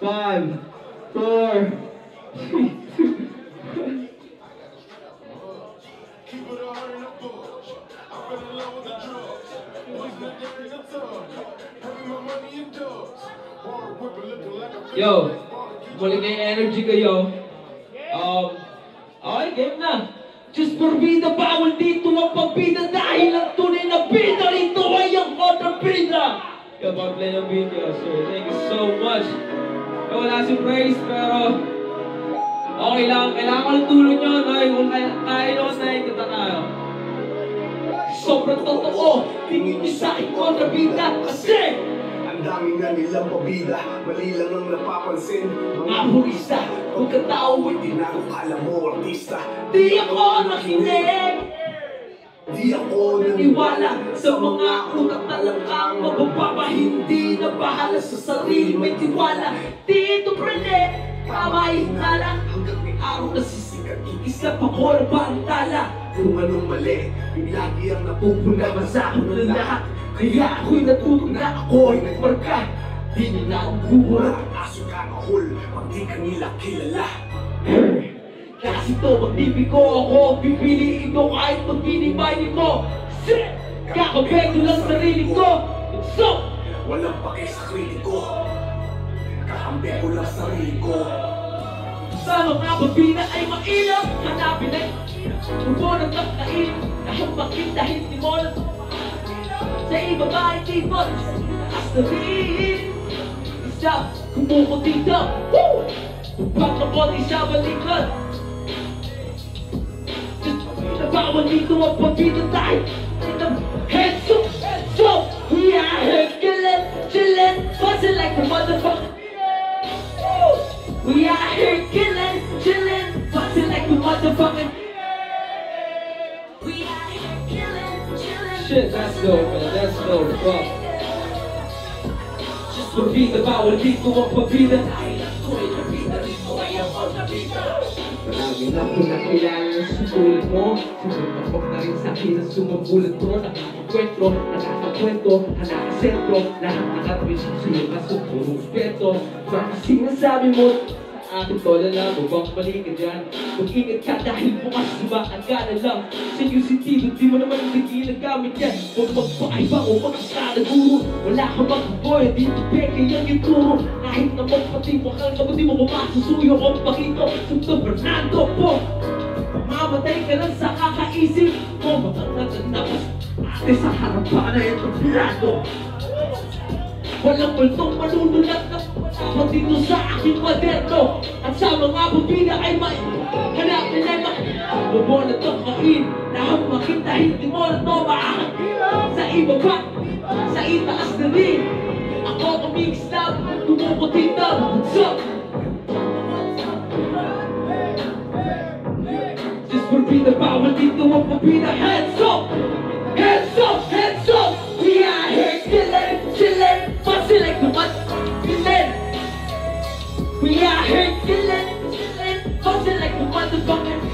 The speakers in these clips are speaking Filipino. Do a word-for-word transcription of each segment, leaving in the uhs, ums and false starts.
five, four, three, two. Yo, muli na yung energy kayo. Um, okay, game na. Just for bida, bawal dito ang pagbida dahil ang tunay na bida rito ay ang kontrabida. Yo, pag-play ng video, sir. Thank you so much. Yo, wala si Praise, pero okay lang. Kailangan ko ng tulong nyo, no? Kung kaya, kaya nyo, nakikita tayo. Sobrang totoo, tingin nyo sa akin kontrabida kasi ang dami nga nilang pabida, mali lang ang napapansin. mga purista, pagkatao Uy, di na ako kala mo, artista. di ako nakinig. Di ako Iwala sa mga utak na langkang mabababa, hindi na bahala sa sarili, may tiwala. Dito prene, tama hinala. Hanggang may araw na sisikat, iisap ako na pantala. Kung anong mali, yung lagi ang napupuna. Nabasa ko na lahat, kaya ako'y natuto na ako'y nagmarka. Di na na ang buha. Aso ka mahol, pag di ka nila kilala. Kasi to, magtibig ko ako, pipiliin ko kahit magpinibay mo. Shit! Kakabego lang sarili ko. So, Walang pake sa kritiko, kahambi ko lang sarili ko. sa mga babina ay mainam, hanapin ay Rubo ng nakain, nahampakin dahil di mo na sa iba ba ay tibot, taas na rin. Isa, kumuko dito, woo! Tupag na konti siya balikod. Bawal dito ang pabida tayo. Heads up, heads up. We are here killing, chilling, buzzing like the motherfucker. We are here killing, chilling, buzzing like the motherfucker. We are here killing, chilling. Shit, that's dope, man. That's dope. Fuck. Just pabida, bawal dito ang pabida. Dahil ang tuloy na bida, dito ay ang pagkabida. Marami na po nakilala na susulit mo. Sumapapok na rin sa'kin na sumabulat ko. Nakakakwentro, nakakakwento, nakakasentro. Lahat nakatwis sa'yo kaso puro respeto. Bakit sinasabi mo sa akin to, lala mo bang mali ka dyan? Mag-ingat ka dahil bukas sumakan ka na lang. Sa iyong sentido, di mo naman hindi nagamit yan. Huwag magpaiba o magkasala guro. Wala ka magkaboy, di ito peke yung ituro. Kahit naman pati wakal ka mo, di mo kumasusuyo ang pakito. Santo Fernando po, mamatay ka lang sa kakaisip mo. Makakatanapas ate sa harapan na ito plano. Walang multong manunulat na wala dito sa aking kwaderno. At sa mga bubina ay may hanapin ay may Lubo na itong kain, nahampakin dahil di mo na ito makakakita. Sa iba pa, sa itaas na rin. Ako kaming snap, kumukutinap. So, just for bida, bawal dito ang pabida. Hands up! Hands up! Hands up! We are here killing, chilling, fussing like the motherfucking. We are here killing, chilling, fussing like the motherfucking.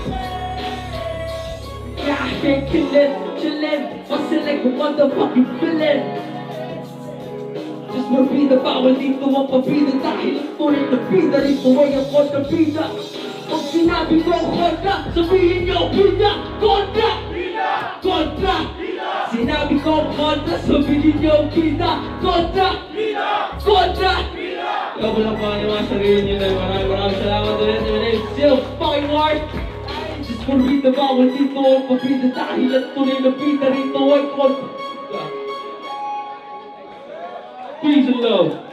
We are here killing, chilling, fussing like the motherfucking villain. Just for bida, bawal dito ang pabida. Dahil ang tunay na bida rito ay ang kontrabida. Pag sinabi ko kontra, sabihin niyo bida, kontra, kontra. Sinabi ko kontra, sabihin niyo bida, kontra, kontra. Ikaw ko lang pangalan sa sarili niyo na maraming maraming salamat ulit. My name is Still Fucking Ward. Just for bida, bawal dito ang pabida. Dahil ang tunay na bida rito ay kontra. Peace and love.